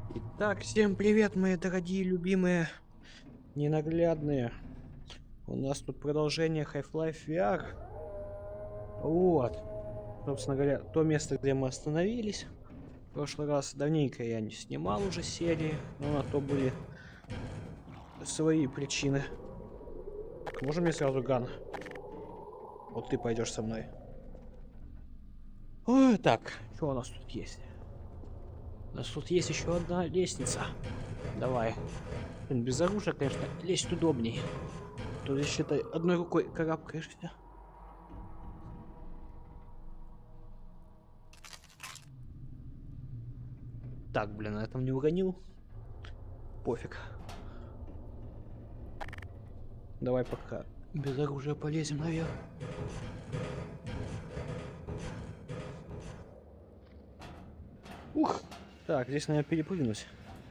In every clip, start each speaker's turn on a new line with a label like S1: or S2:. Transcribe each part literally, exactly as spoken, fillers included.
S1: Итак, всем привет, мои дорогие, любимые, ненаглядные. У нас тут продолжение Half-Life ви ар. Вот. Собственно говоря, то место, где мы остановились. В прошлый раз давненько я не снимал уже серии, но на то были свои причины. Так, можно мне сразу ган? Вот ты пойдешь со мной. Ой, так, что у нас тут есть? У нас тут есть еще одна лестница. Давай. Блин, без оружия, конечно, лезть удобней. То есть, считай, одной рукой карабкаешься. Так, блин, на этом не уронил. Пофиг. Давай пока без оружия полезем наверх. Ух! Так, здесь, наверное, перепрыгнуть.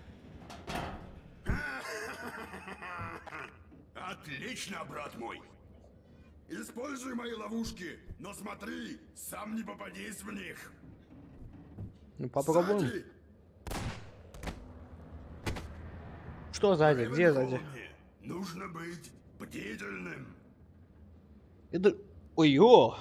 S2: Отлично, брат мой. Используй мои ловушки, но смотри, сам не попадись в них.
S1: Ну, попробуем.
S2: Сзади.
S1: Что сзади? Где сзади?
S2: Нужно быть бдительным.
S1: Это... Ой-ё!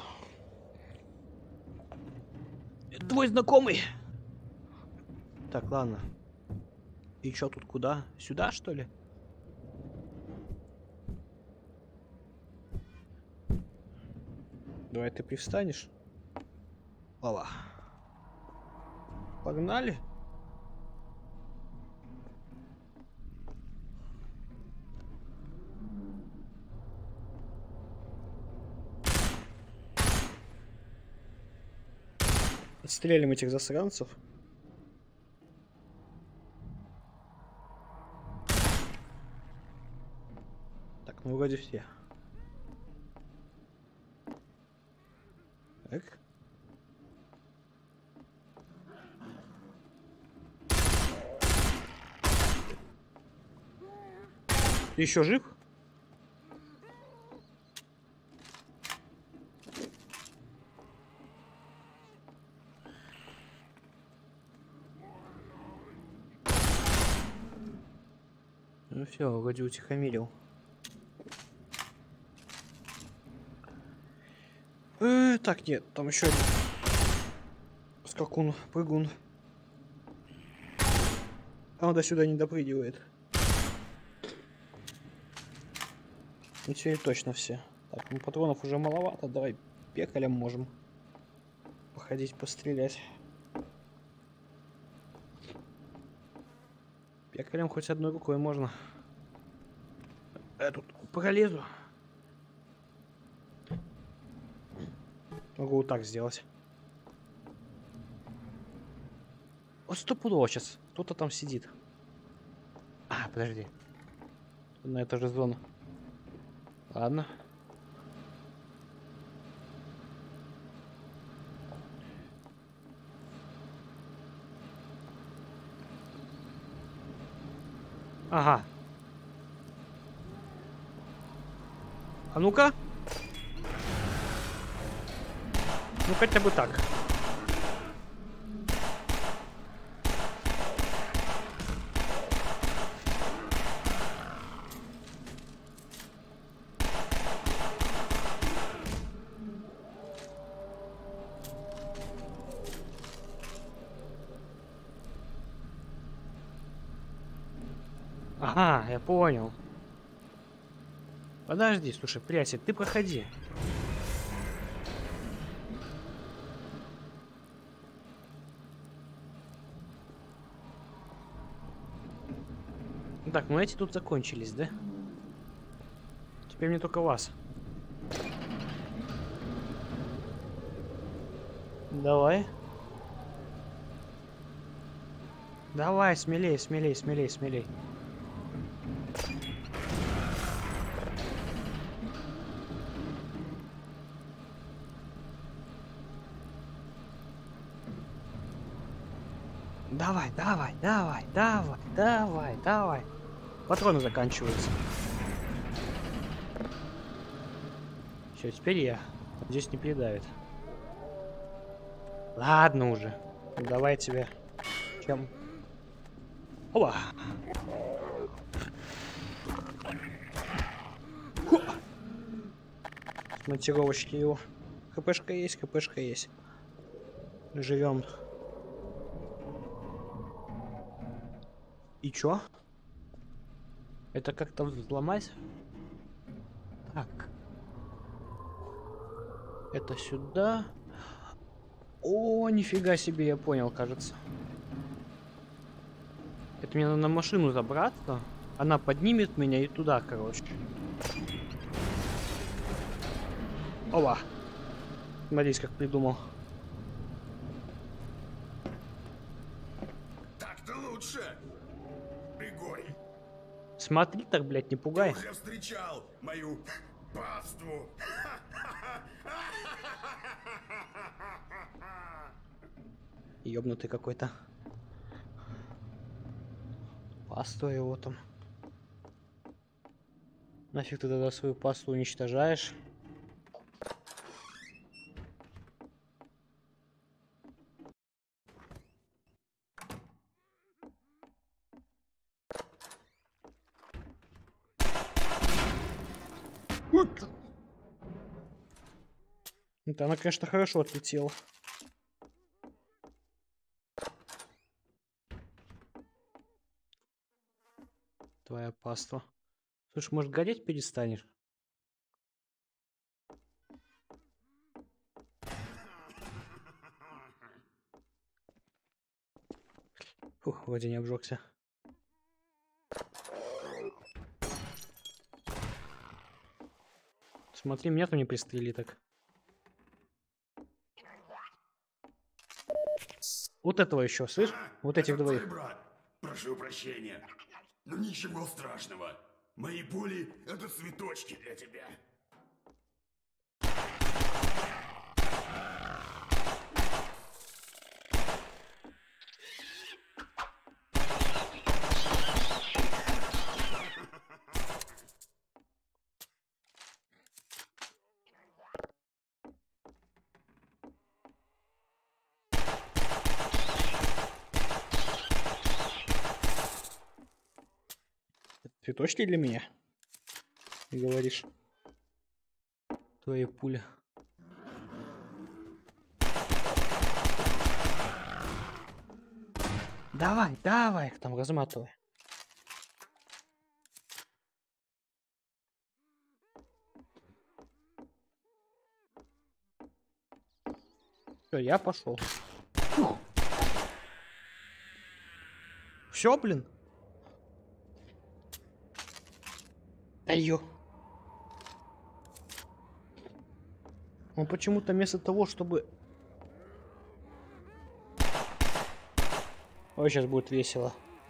S1: Это твой знакомый. Так, ладно. И чё тут куда? Сюда, что ли? Давай ты привстанешь. Опа. Погнали. Отстрелим этих засранцев. Так, ну вроде все. Так. Ты еще жив? Ну все, вроде утихомирил. Э, так, нет, там еще один скакун, прыгун. А он до сюда не допрыгивает. И теперь точно все. Так, ну патронов уже маловато, давай пекалем можем походить, пострелять. Пекалем хоть одной рукой можно. Я тут пролезу. Могу вот так сделать. Вот стопудово сейчас. Кто-то там сидит. А, подожди. На это же зона. Ладно. Ага. А ну-ка. Ну хотя бы так. Ага, я понял. Подожди, слушай, приятель, ты проходи. Так, ну эти тут закончились, да? Теперь мне только вас. Давай. Давай, смелей, смелей, смелей, смелей. Давай, давай, давай, давай, давай, давай. Патроны заканчиваются. Все, теперь я. Здесь не передавит. Ладно уже. Давай тебе. Чем? Опа! Хо! Монтировочки его. ХПшка есть, ХПшка есть. Живем. И чё? Это как-то взломать? Так. Это сюда. О, нифига себе, я понял, кажется. Это мне надо на машину забраться. Она поднимет меня и туда, короче. Ова. Смотрите, как придумал.
S2: Так-то лучше, Григорий.
S1: Смотри так, блядь, не пугай.
S2: Ты уже встречал мою паству.
S1: Ёбнутый какой-то. Пасту его там. Нафиг ты тогда свою пасту уничтожаешь? Вот. Это она, конечно, хорошо отлетела. Твоя паства. Слушай, может, гореть перестанешь? Фух, вроде не обжегся. Смотри, меня там не пристрели так. Вот этого еще, слышь? Вот этих
S2: Это
S1: двоих.
S2: твой брат. Прошу прощения. Но ничего страшного. Мои пули — это цветочки для тебя.
S1: Цветочки для меня? Ты говоришь. Твои пули. Давай, давай, их там разматывай. Все, я пошел. Все, блин. Айо. Он почему-то вместо того, чтобы... Ой, сейчас будет весело.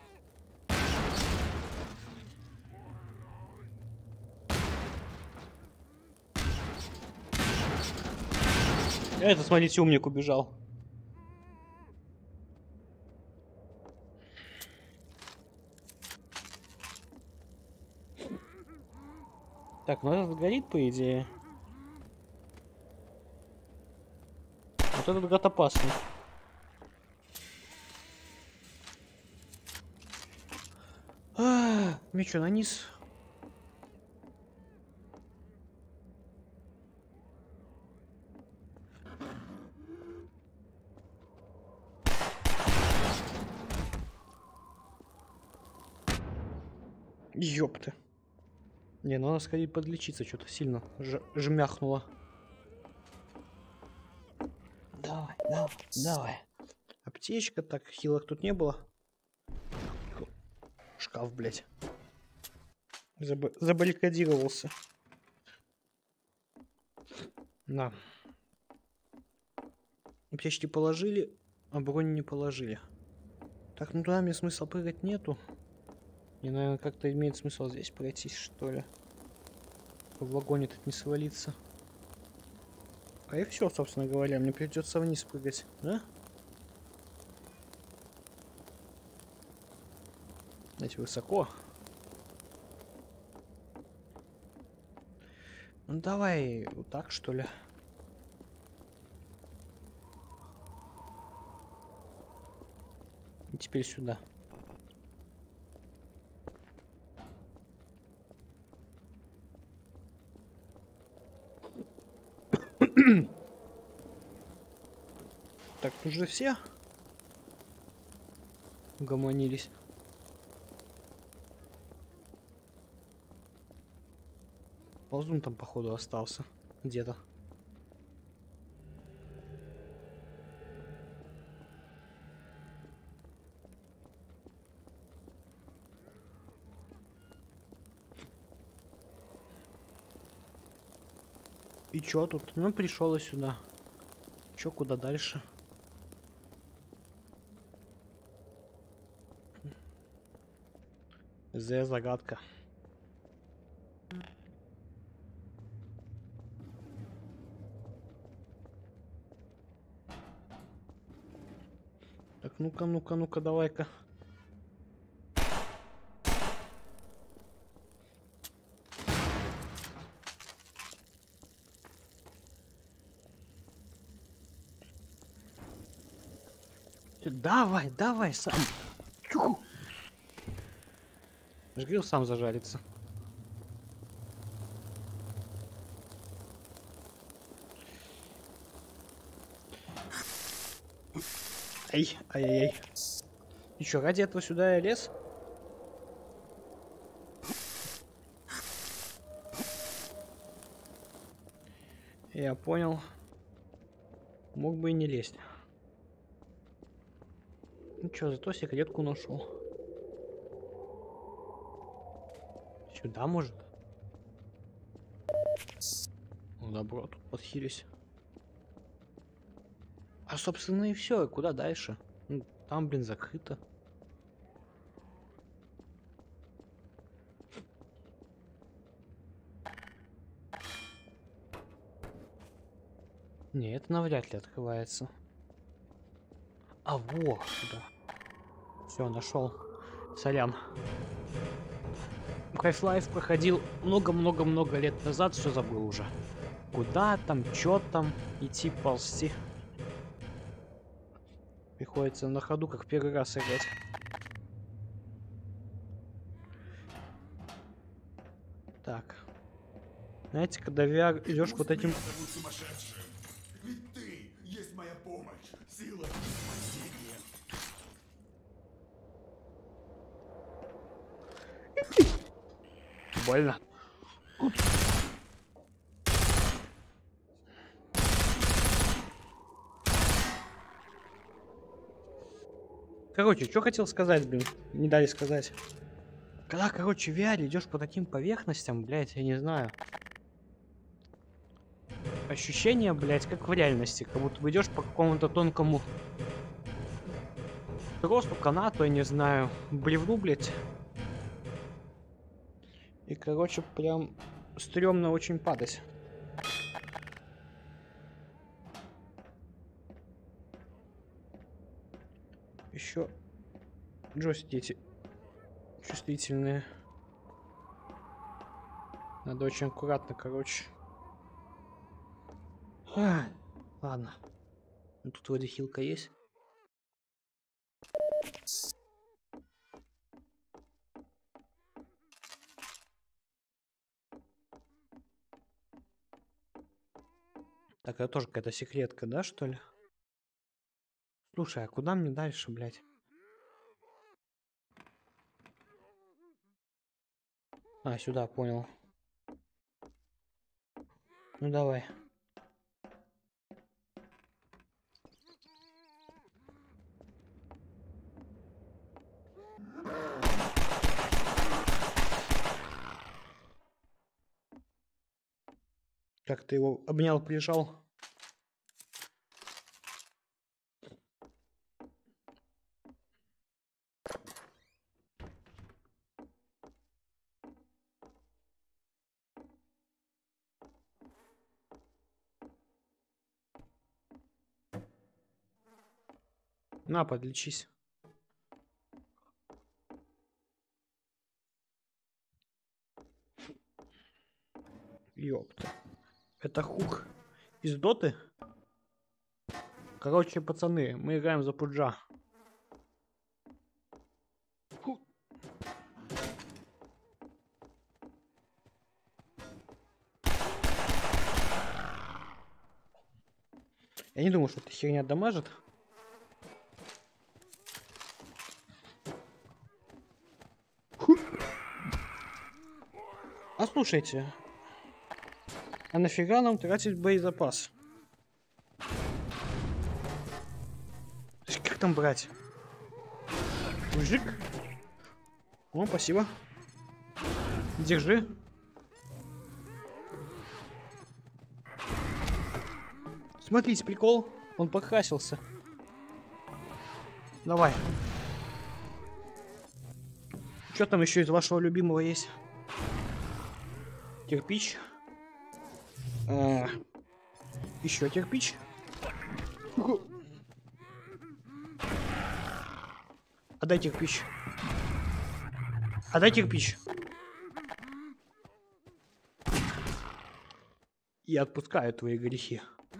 S1: Это, смотрите, умник убежал. Так, ну этот горит, по идее. Вот этот гад опасный. А, мне что, на низ? Ёпты. Не, ну надо сходить подлечиться, что-то сильно ж жмяхнуло. Давай, давай, давай. Аптечка, так, хилок тут не было. Шкаф, блядь. Заб забаррикадировался. На. Аптечки положили, а броню не положили. Так, ну туда мне смысла прыгать нету. Мне, наверное, как-то имеет смысл здесь пройтись, что ли. В вагоне тут не свалиться. А и все, собственно говоря, мне придется вниз прыгать, да? Знаете, высоко. Ну давай вот так, что ли. И теперь сюда. Так, уже все угомонились. Ползун там, походу, остался где-то. И чё тут? Ну, пришел и сюда. Чё, куда дальше? З загадка. Так, ну-ка, ну-ка, ну-ка, давай-ка. Давай, давай, сам. Чуху. Я же говорил, сам зажарится. Ай, ай-яй-яй. И чё, ради этого сюда я лез? Я понял. Мог бы и не лезть. Ну чё, зато секретку нашел. Сюда, может? Ну, добро, тут подхились. А, собственно, и все. Куда дальше? Ну, там, блин, закрыто. Не, это навряд ли открывается. А, во, сюда. Все, нашел. Сорян. Half-Life проходил много-много-много лет назад, все забыл уже. Куда там, чё там, идти, ползти. Приходится на ходу, как первый раз играть. Так. Знаете, когда ви ар идешь вот этим...
S2: Ведь ты есть моя помощь, сила и спасение.
S1: Больно. Короче, что хотел сказать, блин, не дали сказать. Когда, короче, в ви ар идешь по таким поверхностям, блядь, я не знаю. Ощущение, блядь, как в реальности, как будто бы идешь по какому-то тонкому тросу, канату, я не знаю, бревну, блядь. И, короче, прям стрёмно очень падать. Еще джойстики чувствительные. Надо очень аккуратно, короче. А, ладно. Ну, тут вроде хилка есть. Так, это тоже какая-то секретка, да, что ли? Слушай, а куда мне дальше, блядь? А, сюда, понял. Ну, давай. Как ты его обнял, прижал? На, подлечись. Ёпта. Это хук из доты? Короче, пацаны, мы играем за пуджа. Фу. Я не думаю, что эта херня дамажит. А слушайте, а нафига нам тратить боезапас? Как там брать? Мужик? О, спасибо. Держи. Смотрите, прикол. Он покрасился. Давай. Что там еще из вашего любимого есть? Кирпич. А, еще кирпич. Отдай кирпич. Отдай кирпич. Я отпускаю твои грехи.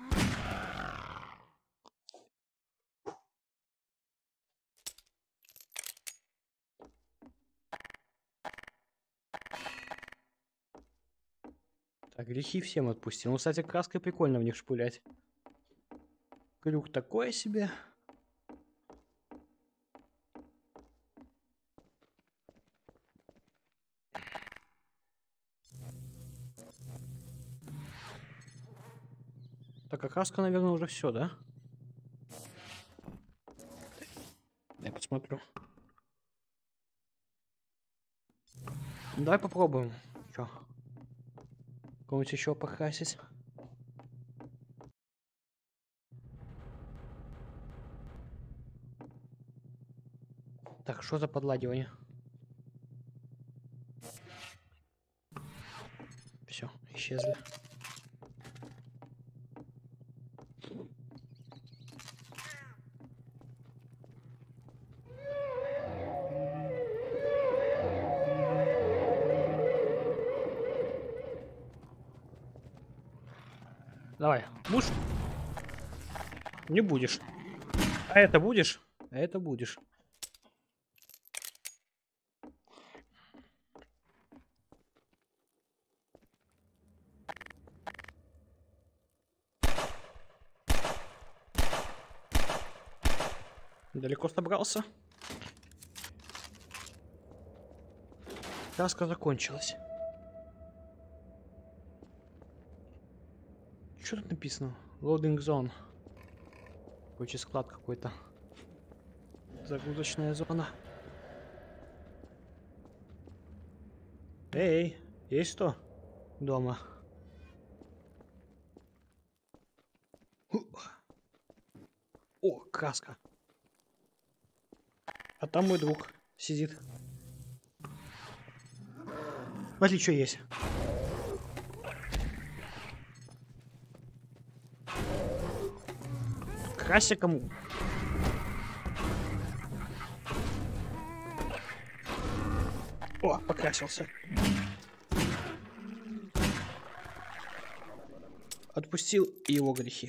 S1: Так, грехи всем отпустил. Ну, кстати, краской прикольно в них шпулять. Крюк такое себе. Так, а краска, наверное, уже все, да? Я посмотрю. Давай попробуем. Чё? Кого-нибудь еще покрасить? Так, что за подладивание? Все, исчезли. Давай, будешь? Не будешь. А это будешь? А это будешь. Далеко собрался? Краска закончилась. Что тут написано? Loading zone. Короче, склад какой-то. Загрузочная зона. Эй, есть что? Дома. О, краска. А там мой друг сидит. Смотри, что есть. Крася кому? О, покрасился. Отпустил его грехи.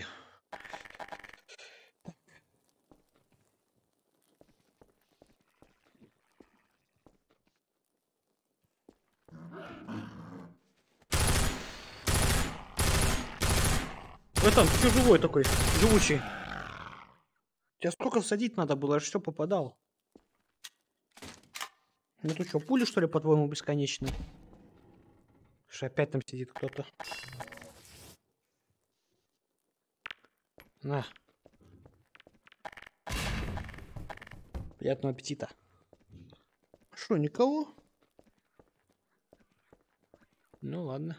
S1: Братан, ты что живой такой? Живучий. Тебя сколько всадить надо было, аж все попадал. Ну тут что, пули что ли, по-твоему, бесконечные? Что опять там сидит кто-то. На. Приятного аппетита. Что, никого? Ну ладно.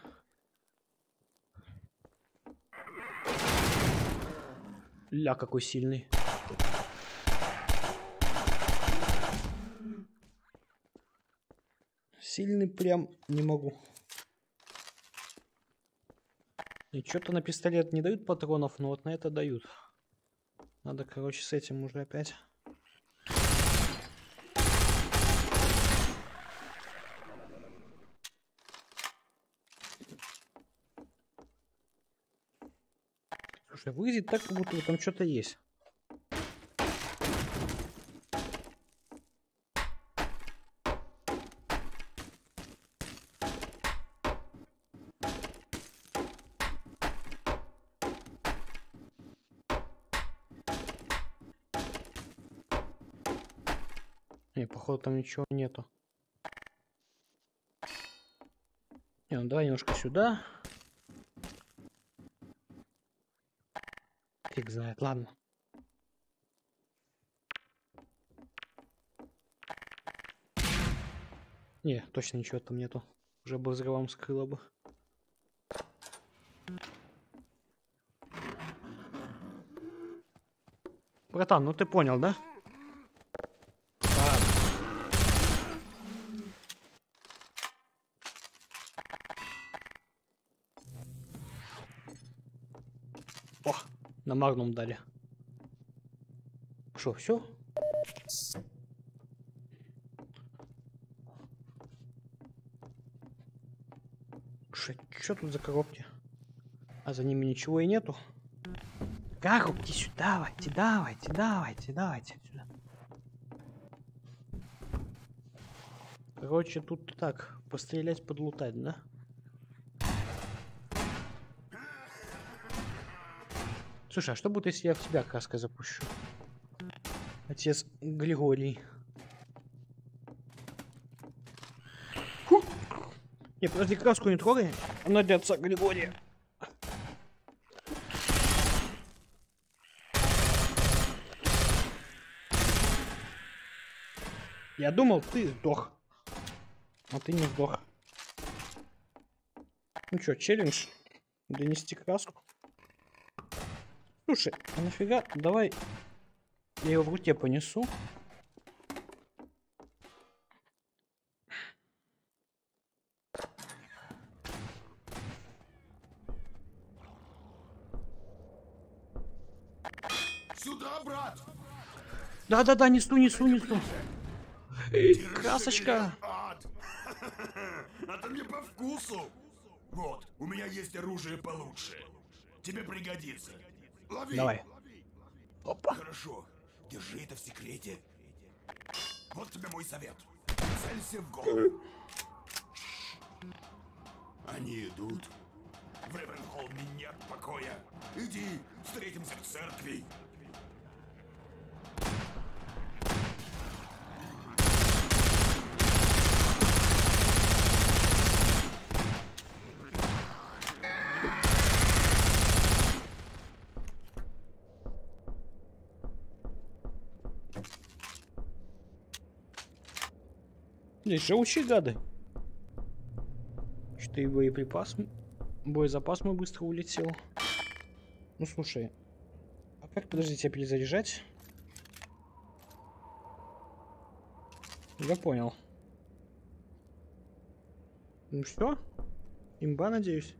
S1: Ля, какой сильный. Сильный прям не могу. И что-то на пистолет не дают патронов, но вот на это дают. Надо, короче, с этим уже опять. Слушай, выглядит так, как будто там что-то есть. Не, походу там ничего нету. Не, ну давай немножко сюда. Фиг знает, ладно. Не, точно ничего там нету. Уже бы взрывом скрыло бы. Братан, ну ты понял, да? О, на магнум дали. Что, все? Что тут за коробки? А за ними ничего и нету. Коробки сюда, давайте, давайте, давайте, давайте сюда. Короче, тут так, пострелять, подлутать, да? Слушай, а что будет, если я в тебя краской запущу? Отец Григорий. Фу. Не, подожди, краску не трогай. Она для отца Григория. Я думал, ты сдох. А ты не сдох. Ну что, челлендж? Донести краску? Слушай, а нафига? Давай я его в руке понесу.
S2: Сюда, брат!
S1: Да-да-да, несу, несу, несу. Эй, красочка!
S2: Это мне по вкусу! Вот, у меня есть оружие получше. Тебе пригодится. Лови!
S1: Давай. Опа.
S2: Хорошо, держи это в секрете. Вот тебе мой совет. Целься в голову. Они идут. В Ревенхолме нет покоя. Иди, встретимся в церкви.
S1: Здесь живучие гады. Что и боеприпас, боезапас мой быстро улетел. Ну слушай, а как, подожди, тебя перезаряжать? Я понял. Ну что? Имба, надеюсь.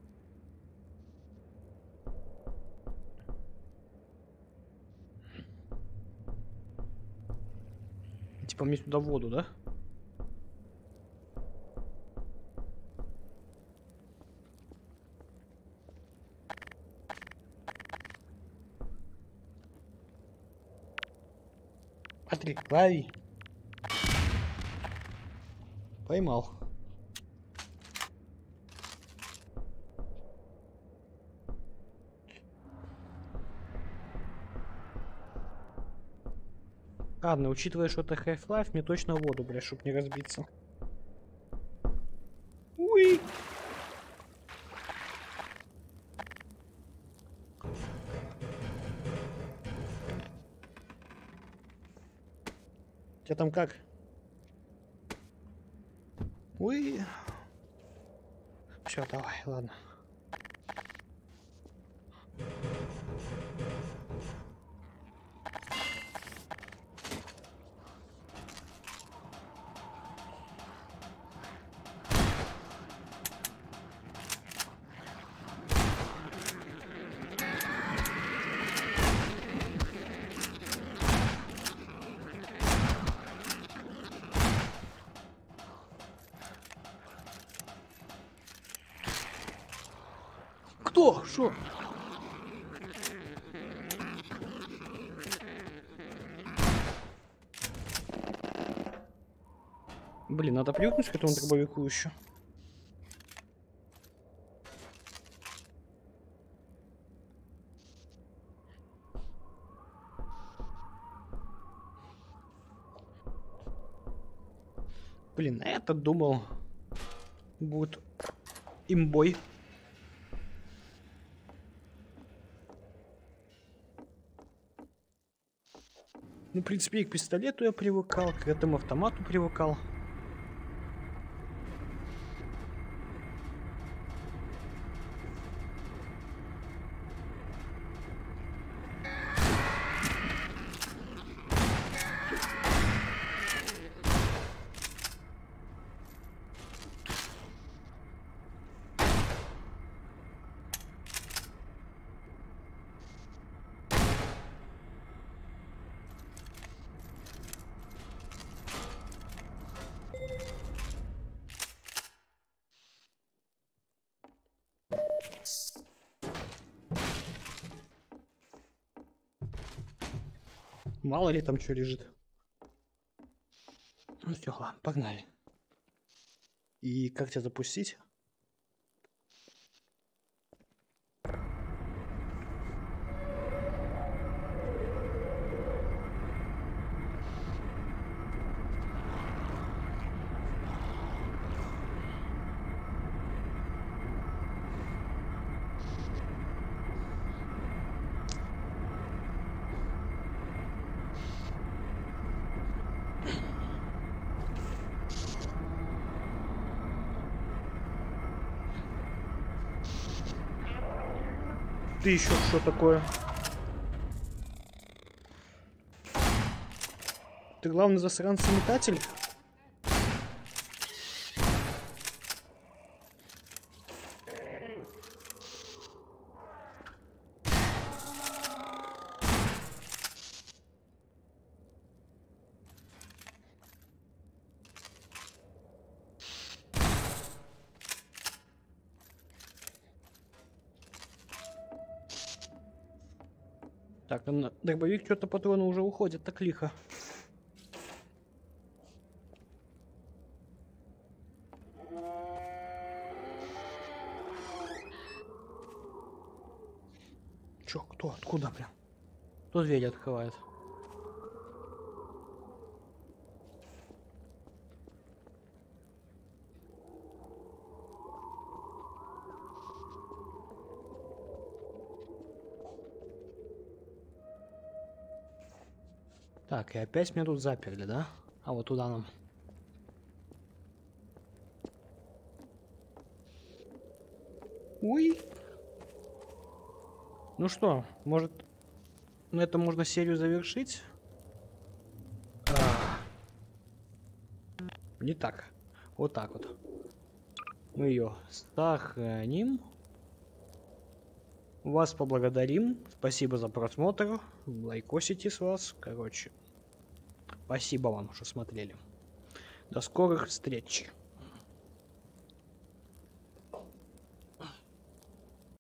S1: Типа мне туда воду, да? Патрик, лови. Поймал. Ладно, учитывая, что это Half-Life, мне точно воду, бля, чтоб не разбиться. Уи! У тебя там как? Уи! Все, давай, ладно. Кто? Шо? Блин, надо привыкнуть к этому дробовику еще. Блин, этот думал будет имбой. Ну, в принципе, и к пистолету я привыкал, к этому автомату привыкал. Мало ли там что лежит. Ну все, ладно, погнали. И как тебя запустить? Ты еще что такое? Ты главный засранца-метатель? Так, на дробовик что-то патроны уже уходят так лихо. Чё, кто, откуда, прям? Кто дверь открывает? Так, и опять меня тут заперли, да? А вот туда нам. Ой. Ну что, может, на этом можно серию завершить? А. Не так. Вот так вот. Мы ее сохраним. Вас поблагодарим. Спасибо за просмотр. Лайкосите с вас. Короче, спасибо вам, что смотрели. До скорых встреч.